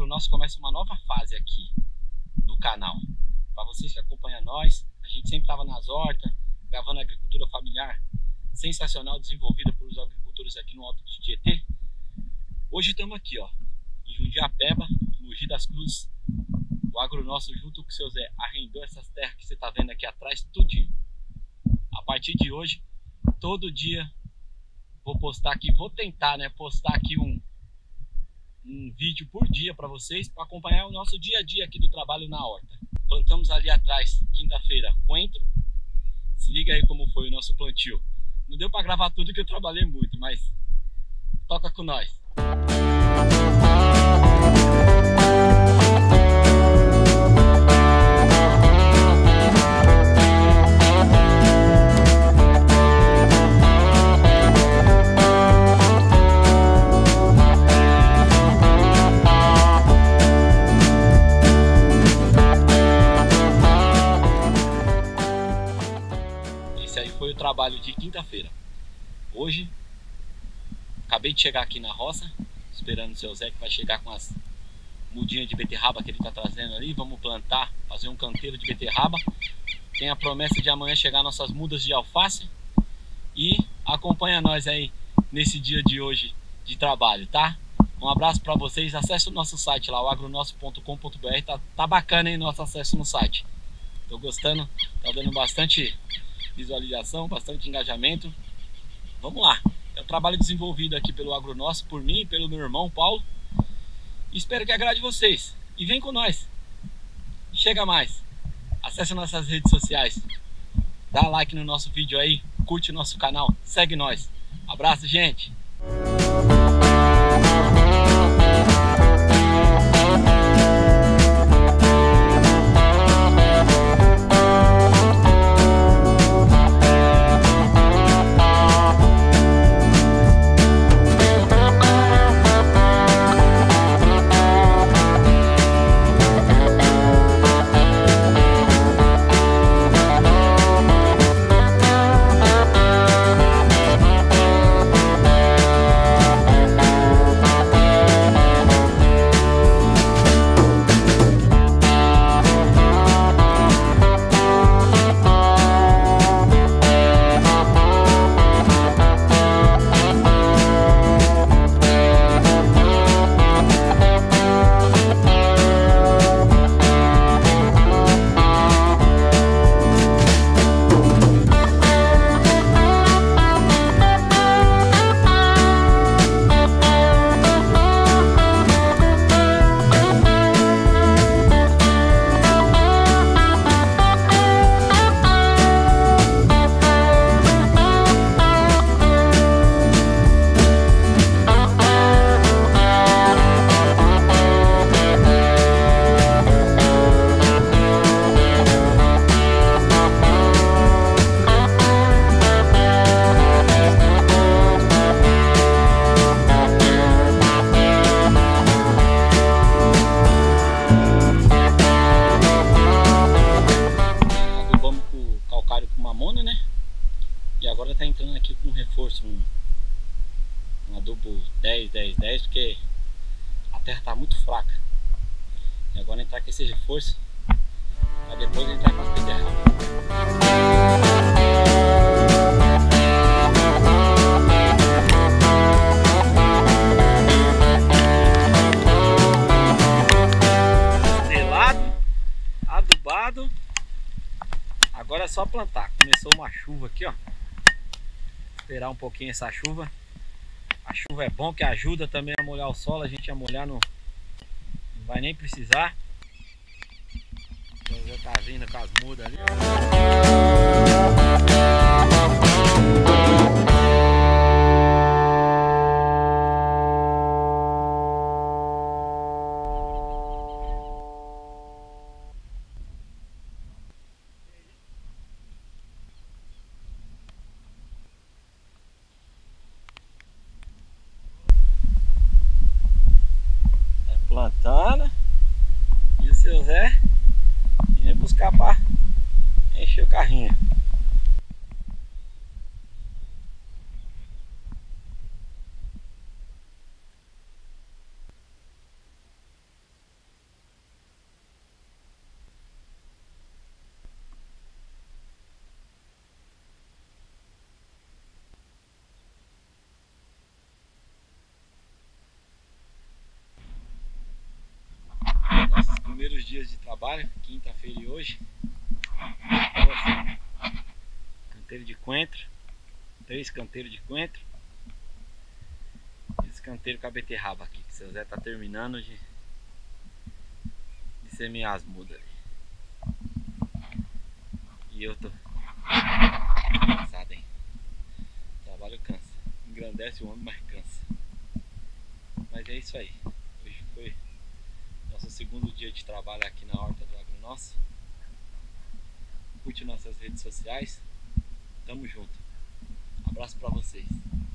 Agronosso começa uma nova fase aqui no canal. Para vocês que acompanham nós, a gente sempre estava nas hortas, gravando agricultura familiar sensacional, desenvolvida por os agricultores aqui no Alto de Tietê. Hoje estamos aqui, ó, em Jundiapeba, no Mogi das Cruzes. O Agronosso, junto com o seu Zé, arrendou essas terras que você está vendo aqui atrás, tudinho. A partir de hoje, todo dia, vou postar aqui, vou tentar, né, postar aqui um vídeo por dia para vocês, para acompanhar o nosso dia a dia aqui do trabalho na horta. Plantamos ali atrás, quinta-feira, coentro. Se liga aí como foi o nosso plantio. Não deu para gravar tudo que eu trabalhei muito, mas toca com nós. Foi o trabalho de quinta-feira. Hoje acabei de chegar aqui na roça, esperando o seu Zé, que vai chegar com as mudinhas de beterraba que ele está trazendo ali. Vamos plantar, fazer um canteiro de beterraba. Tem a promessa de amanhã chegar nossas mudas de alface. E acompanha nós aí nesse dia de hoje de trabalho, tá? Um abraço para vocês. Acesse o nosso site lá, o agronosso.com.br. Tá bacana, hein, nosso acesso no site. Tô gostando, tá dando bastante visualização, bastante engajamento. Vamos lá, é um trabalho desenvolvido aqui pelo Agronosso, por mim e pelo meu irmão Paulo. Espero que agrade vocês e vem com nós. Chega mais, acesse nossas redes sociais, dá like no nosso vídeo aí, curte o nosso canal, segue nós. Abraço, gente. E agora tá entrando aqui com um reforço, um adubo 10-10-10, porque a terra tá muito fraca. E agora entrar com esse reforço, pra depois entrar com as beterrabas. Estrelado, adubado. Agora é só plantar. Começou uma chuva aqui, ó. Esperar um pouquinho essa chuva. A chuva é bom que ajuda também a molhar o solo. A gente ia molhar, não vai nem precisar. Então já tá vindo com as mudas ali. Plantando. E o seu Zé ia buscar para encher o carrinho. trabalho, quinta-feira e hoje. Então, assim, canteiro de coentro, 3 canteiros de coentro. Esse canteiro com a beterraba aqui, que o seu Zé tá terminando de semear as mudas ali. E eu tô cansado, hein? O trabalho cansa. Engrandece o homem, mas cansa. Mas é isso aí. Hoje foi nosso segundo dia de trabalho aqui na horta do Agronosso. Curte nossas redes sociais. Tamo junto. Abraço pra vocês.